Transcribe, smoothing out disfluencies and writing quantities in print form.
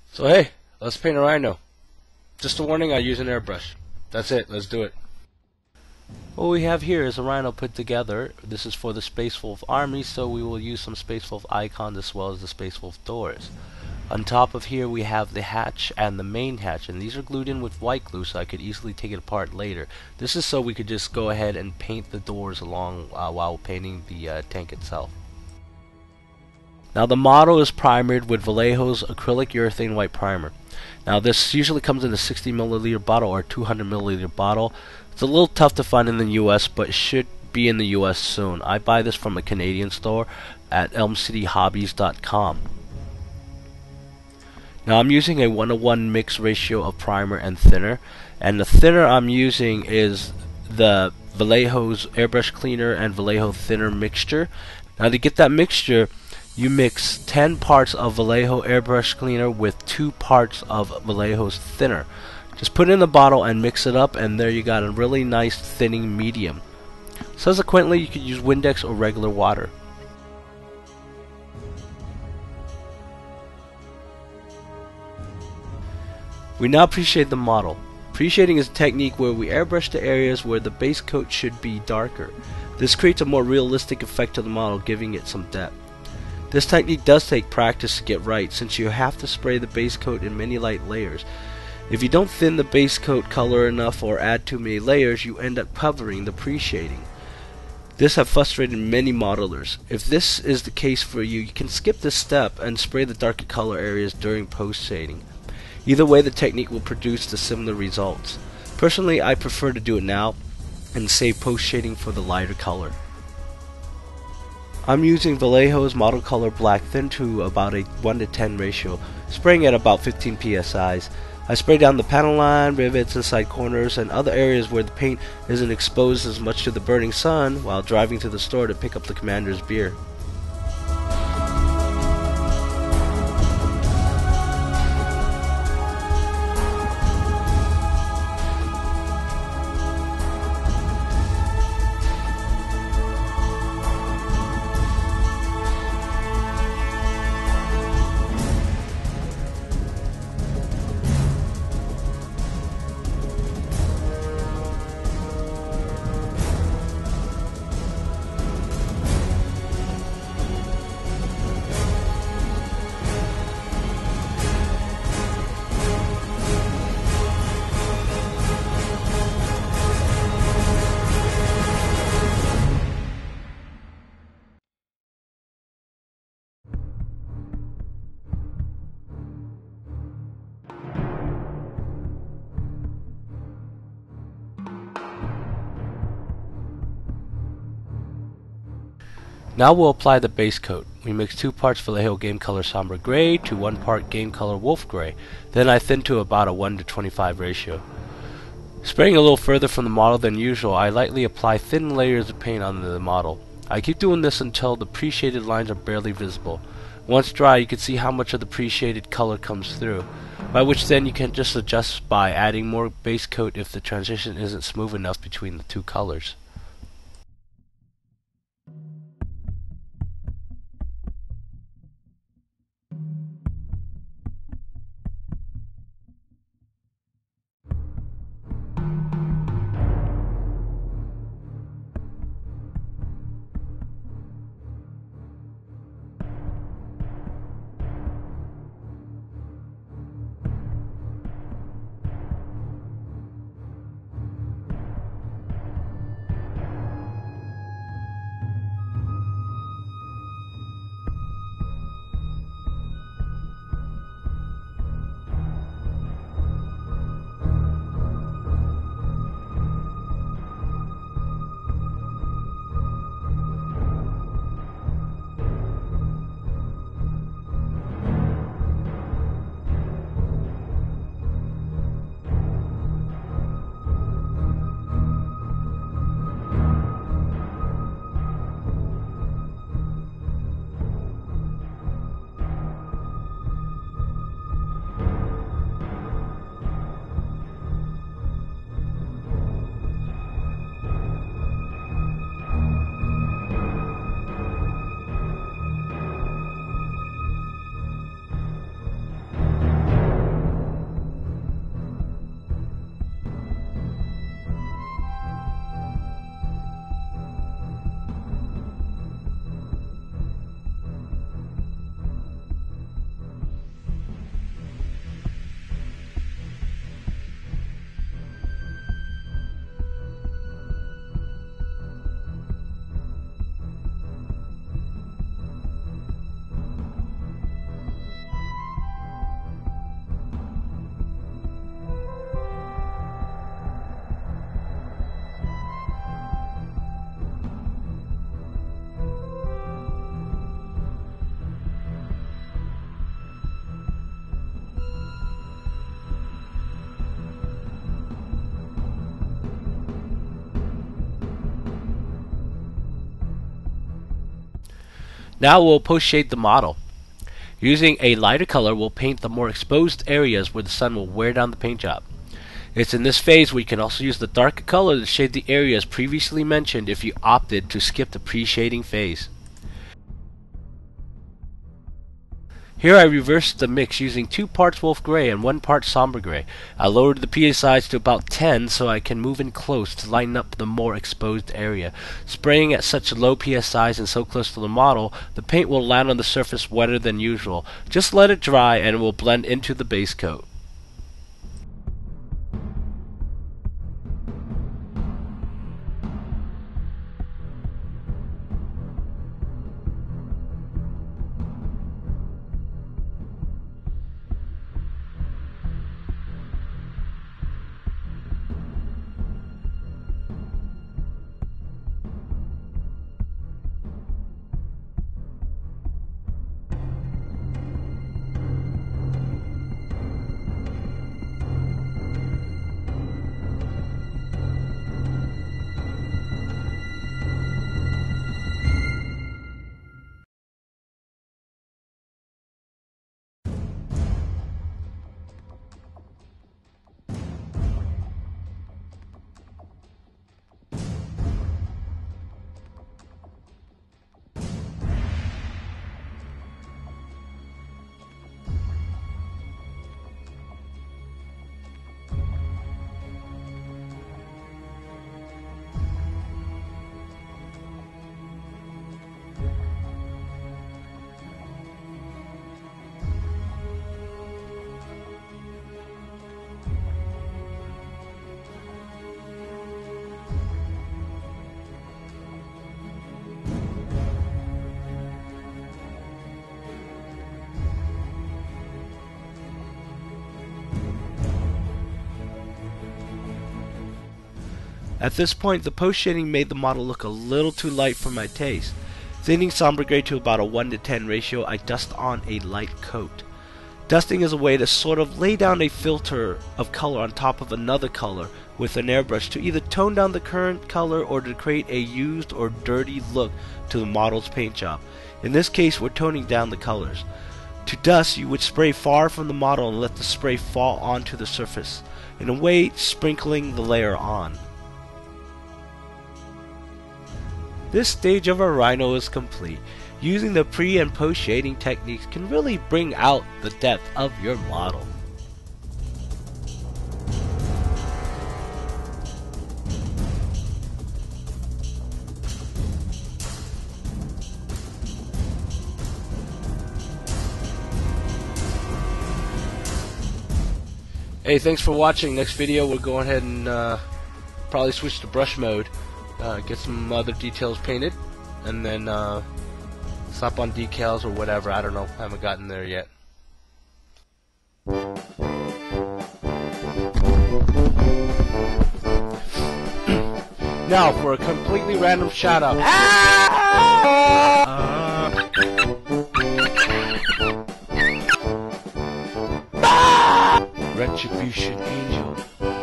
So hey, let's paint a rhino. Just a warning, I use an airbrush. That's it, let's do it. What we have here is a rhino put together. This is for the Space Wolf army, so we will use some Space Wolf icons as well as the Space Wolf doors. On top of here we have the hatch and the main hatch, and these are glued in with white glue so I could easily take it apart later. This is so we could just go ahead and paint the doors along while painting the tank itself. Now the model is primered with Vallejo's acrylic urethane white primer. Now this usually comes in a 60 milliliter bottle or 200 milliliter bottle. It's a little tough to find in the US, but it should be in the US soon. I buy this from a Canadian store at elmcityhobbies.com. Now I'm using a 1:1 mix ratio of primer and thinner, and the thinner I'm using is the Vallejo's airbrush cleaner and Vallejo thinner mixture. Now to get that mixture, you mix 10 parts of Vallejo airbrush cleaner with 2 parts of Vallejo's thinner. Just put it in the bottle and mix it up, and there you got a really nice thinning medium. Subsequently, you could use Windex or regular water. We now pre-shade the model. Pre-shading is a technique where we airbrush the areas where the base coat should be darker. This creates a more realistic effect to the model, giving it some depth. This technique does take practice to get right, since you have to spray the base coat in many light layers. If you don't thin the base coat color enough or add too many layers, you end up covering the pre-shading. This has frustrated many modelers. If this is the case for you, you can skip this step and spray the darker color areas during post-shading. Either way, the technique will produce the similar results. Personally, I prefer to do it now and save post-shading for the lighter color. I'm using Vallejo's Model Color Black Thin to about a 1:10 ratio, spraying at about 15 psi's. I spray down the panel line, rivets, and side corners, and other areas where the paint isn't exposed as much to the burning sun while driving to the store to pick up the commander's beer. Now we'll apply the base coat. We mix 2 parts Vallejo Game Color Somber Gray to 1 part Game Color Wolf Gray. Then I thin to about a 1:25 ratio. Spraying a little further from the model than usual, I lightly apply thin layers of paint onto the model. I keep doing this until the pre-shaded lines are barely visible. Once dry, you can see how much of the pre-shaded color comes through, by which then you can just adjust by adding more base coat if the transition isn't smooth enough between the 2 colors. Now we'll post shade the model. Using a lighter color, we'll paint the more exposed areas where the sun will wear down the paint job. It's in this phase we can also use the darker color to shade the areas previously mentioned if you opted to skip the pre-shading phase. Here I reversed the mix using 2 parts wolf gray and 1 part somber gray. I lowered the PSIs to about 10 so I can move in close to lighten up the more exposed area. Spraying at such low PSIs and so close to the model, the paint will land on the surface wetter than usual. Just let it dry and it will blend into the base coat. At this point, the post shading made the model look a little too light for my taste. Thinning somber gray to about a 1:10 ratio, I dust on a light coat. Dusting is a way to sort of lay down a filter of color on top of another color with an airbrush to either tone down the current color or to create a used or dirty look to the model's paint job. In this case, we're toning down the colors. To dust, you would spray far from the model and let the spray fall onto the surface, in a way sprinkling the layer on. This stage of a Rhino is complete. Using the pre and post shading techniques can really bring out the depth of your model. Hey, thanks for watching. Next video we'll go ahead and probably switch to brush mode. Get some other details painted, and then slap on decals or whatever. I don't know. I haven't gotten there yet. Now for a completely random shout out. Retribution Angel.